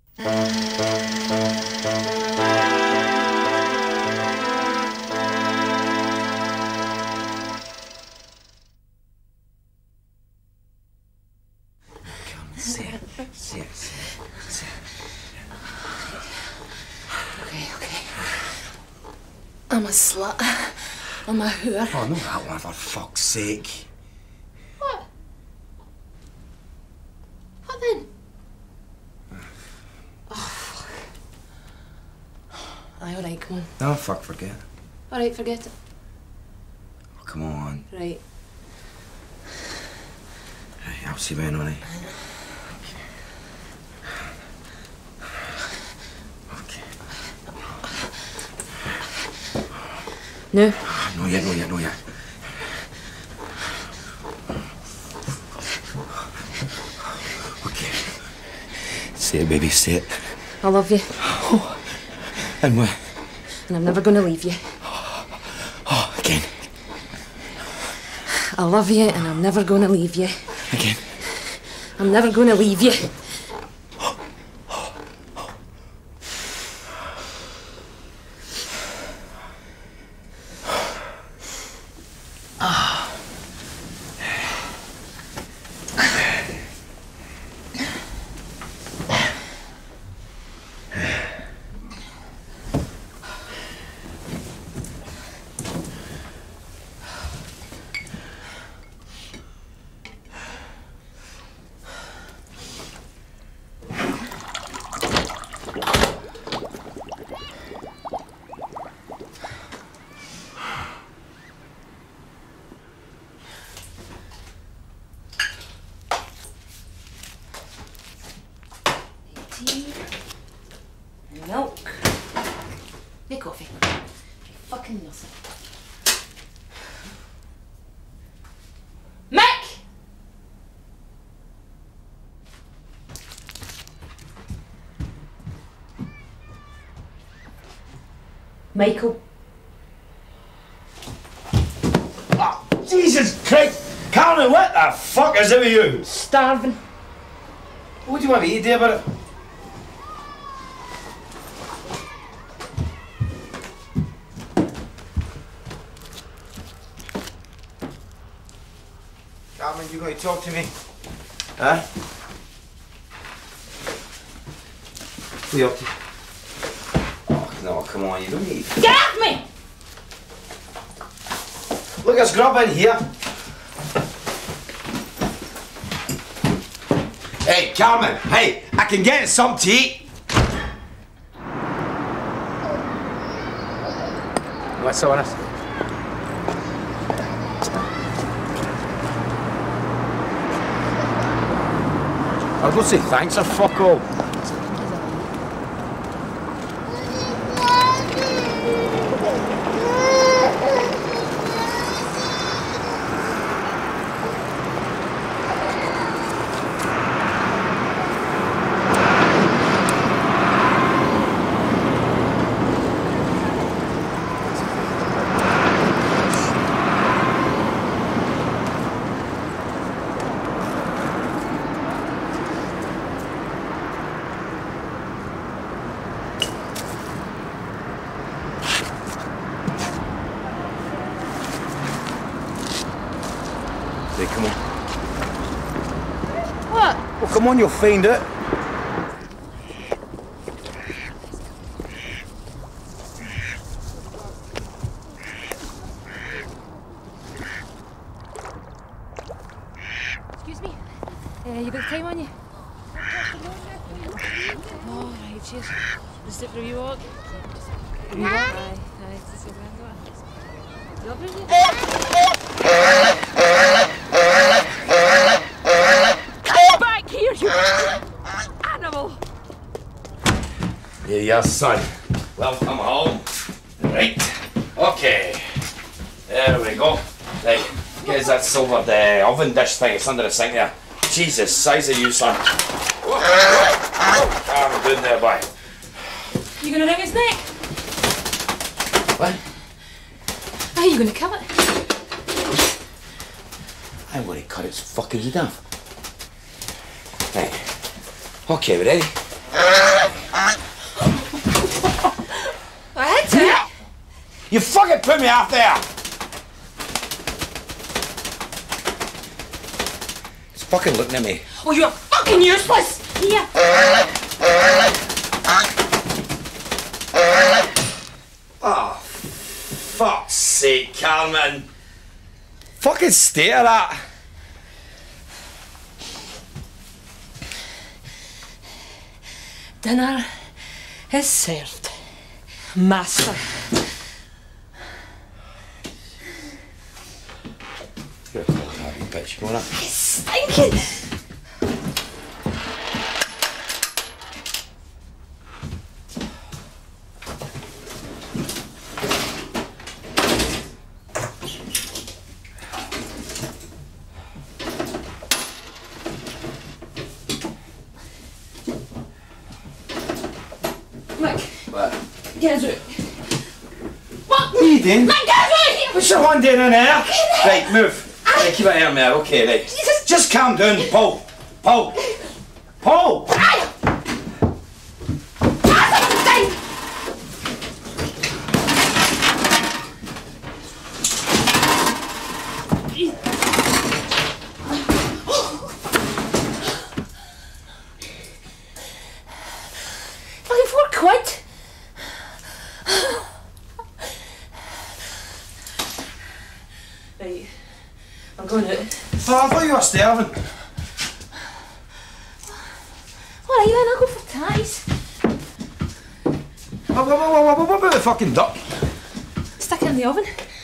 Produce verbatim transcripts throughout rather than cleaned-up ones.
Sit, sit, sit, sit. Okay, okay. I'm a slut. I'm a whore. Oh, no, that one, for fuck's sake. What? What then? Oh, fuck. Aye, all right, come on. No, fuck, forget. All right, forget it. Oh, come on. Right. Hey, I'll see you then, honey. No. No yet, no yet, no yet. Okay. Say it, baby, say it. I love you. Oh. And what? And I'm never going to leave you. Oh, again. I love you and I'm never going to leave you. Again. I'm never going to leave you. Tea, milk, no coffee. Fucking nothing. Mick! Michael. Oh, Jesus Christ! Carmen, what the fuck is it with you? Starving. What do you want me to do about it? Carmen, you going to talk to me? Huh? What are you up to? Oh, no, come on, you don't need... Get off me! Look, there's grub in here. Hey, Carmen, hey, I can get something to eat. What's on us? I'll go say thanks or fuck all. Hey, come on. What? Well, come on, you'll find it. Excuse me. Uh, you got time on you? Oh, right, cheers. Just it for a wee walk. A wee walk? Aye, aye. It's a grand one. You over here? Come back here, you animal! Here you are, son. Welcome home. Right. Okay. There we go. Right. Get that silver uh, oven dish thing. It's under the sink there. Jesus, size of you, son. I'm good there, boy. You gonna wring his neck? What? How are you gonna kill it? I want to cut its fucking head off. Right. Okay, we ready? You fucking put me out there! He's fucking looking at me. Oh, you're fucking useless! Here! Oh, fuck's sake, Carmen. Fucking state of that. Dinner is served, master. You're a cold hearted bitch, you know that? It's stinking! Look. What? Get us out. What? What are you doing? Look, get us out here! What's your one doing in there? Right, move. Right, keep it here, man. Okay, right. Jesus. Just calm down, Paul. Paul. Paul! Ah! Ah, something! Fucking four quid! Right, I'm going out. Oh, I thought you were starving. Alright then, I'll go for tatties. What, what, what, what, what about the fucking duck? Stick it in the oven.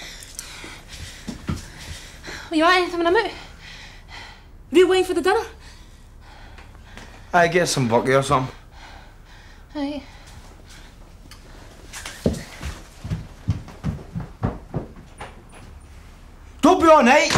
Well, you want anything when I'm out? Real wine for the dinner? I get some bucky or something. Right. Don't be all night.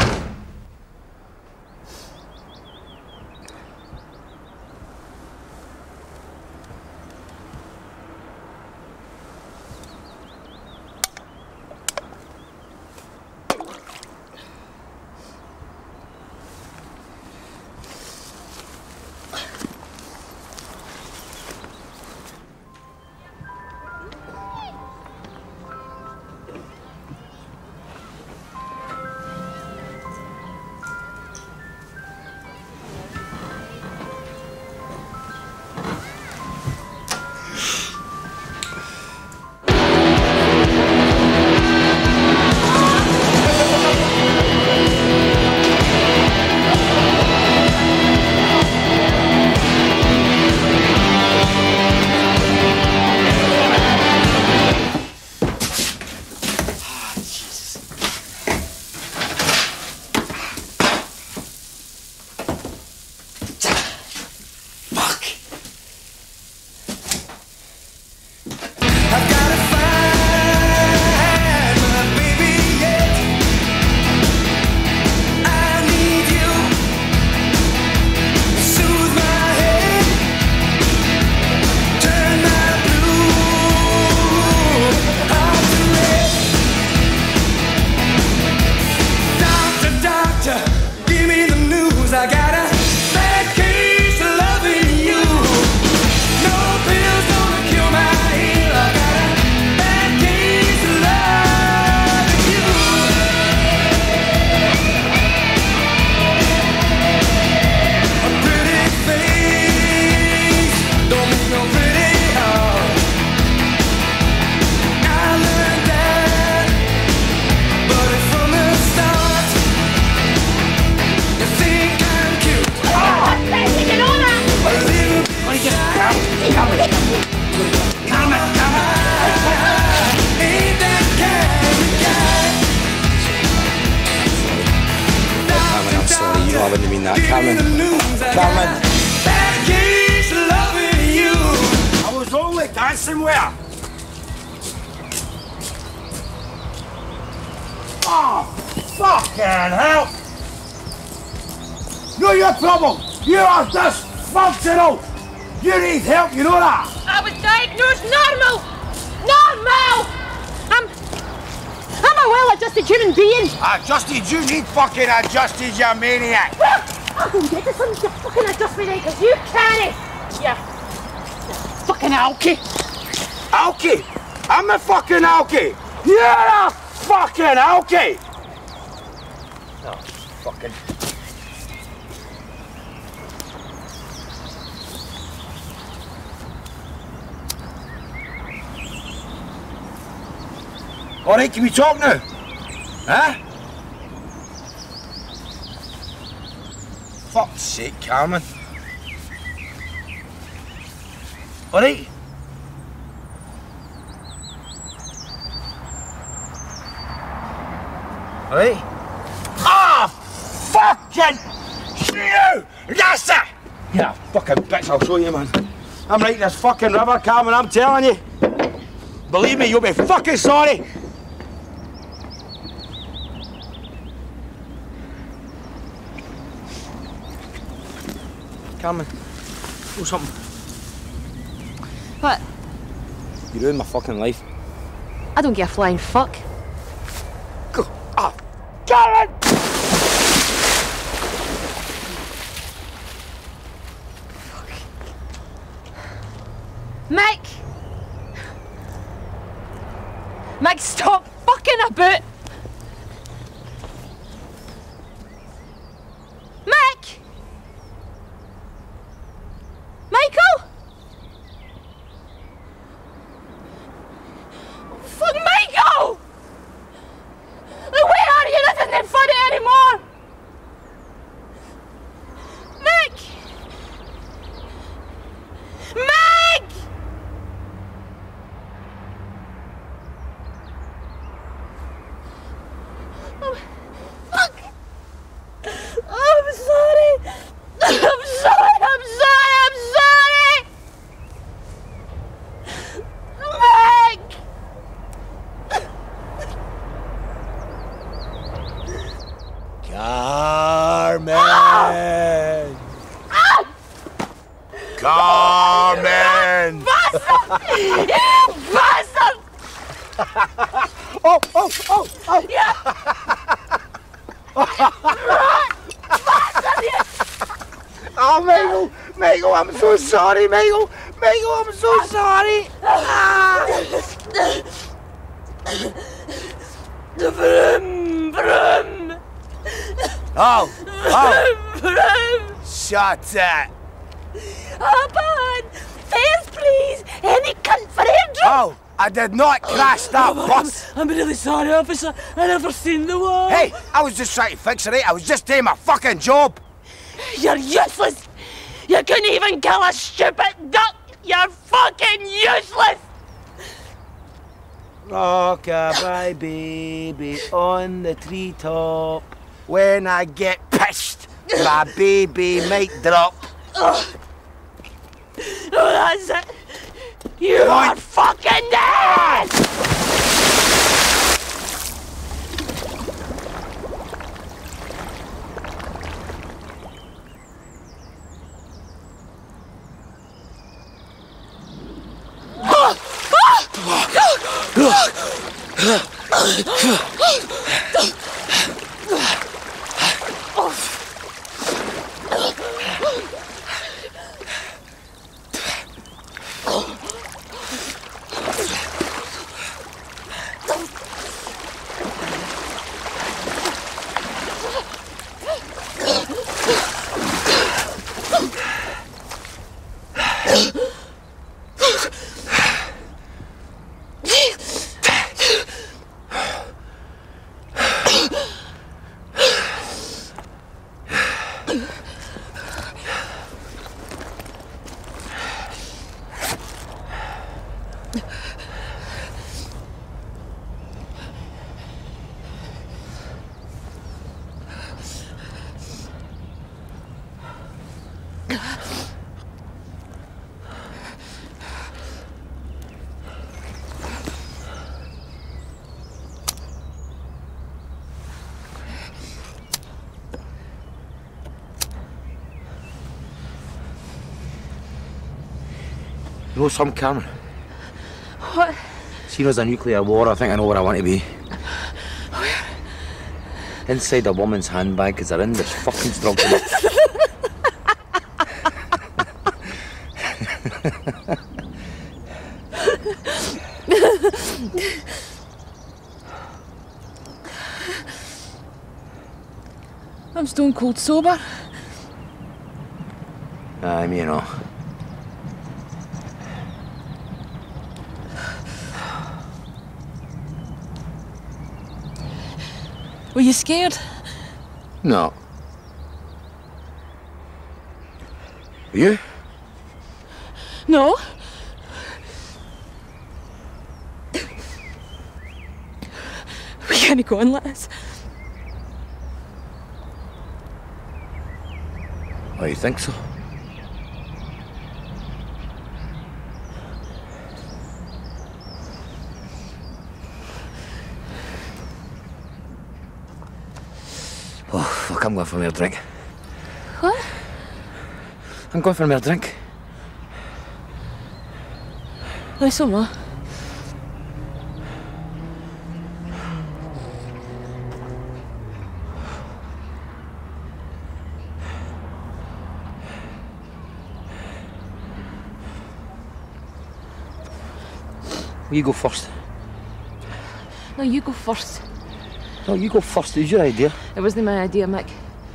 I wouldn't mean that. Carmen. Carmen. I was only dancing with her. Oh, fucking hell. Know your problem. You are dysfunctional. You need help, you know that? I was diagnosed normal! Normal! I'm... I'm a well-adjusted human being! Adjusted? You need fucking adjusted, you maniac! Well, I'll go get some to fucking adjust me then, because you can't! Yeah. Fucking alky! Alky? I'm a fucking alky! You're a fucking alky! Oh, fucking... Alright, can we talk now? Huh? Fuck's sake, Carmen. Alright? Alright? Ah! Fucking you! That's it! Yeah, fucking bitch, I'll show you, man. I'm right in this fucking river, Carmen, I'm telling you. Believe me, you'll be fucking sorry. Carmen, do something. What? You ruined my fucking life. I don't give a flying fuck. Go. Ah, Karen! Mike! Mike, stop fucking about! Mike! Michael! Fuck, Michael! Where are you? This isn't funny anymore! Mike! Mike! Oh, fuck! Oh, I'm sorry! I'm sorry! I'm sorry! I'm sorry! Mike! Carmen! Ah! Carmen! Bastard! You bastard! Oh, oh, oh, oh! Yeah! Bastard! You... Oh, Michael! Michael, I'm so sorry, Michael! Michael, I'm so sorry! Ah. Vroom, vroom. Oh, oh! Vroom, vroom. Shut it! Up on! Fares, please! Any cunt for airdrop! Oh, I did not crash that bus! I'm really sorry, officer. I never seen the wall. Hey, I was just trying to fix it, right? I was just doing my fucking job! You're useless! You couldn't even kill a stupid duck! You're fucking useless! Rock-a-bye baby on the treetop. When I get pissed, my baby might drop. Oh, that's it! You What? are fucking dead! You know something, Cameron? What? Seeing as a nuclear war, I think I know where I want to be. Where? Inside a woman's handbag, because they're in this fucking struggle. I'm stone cold sober. Aye, me and all. Were you scared? No. Are you? No. We can't go on like this. Oh, you think so? Oh, fuck, I'm going for another drink. What? I'm going for another drink. Aye, so am I. Will you go first? No, you go first. No, you go first. It was your idea. It wasn't my idea, Mick.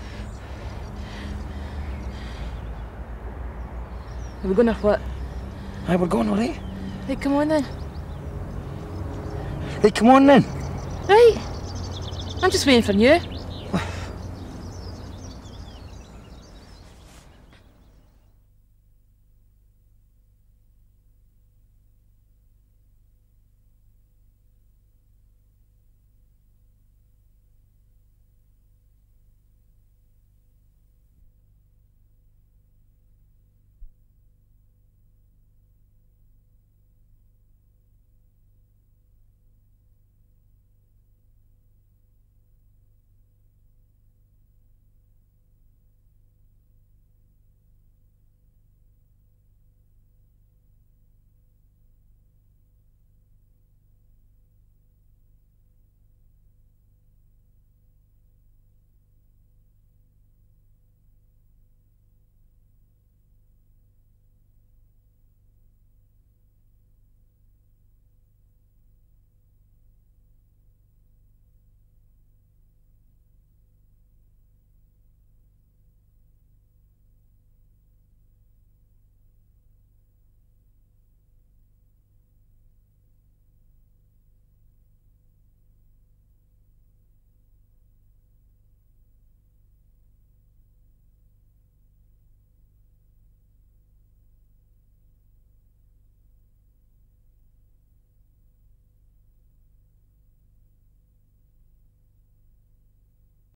Are we going or what? Aye, we're going, all right? Right, come on then. Right, come on then. Right. I'm just waiting for you.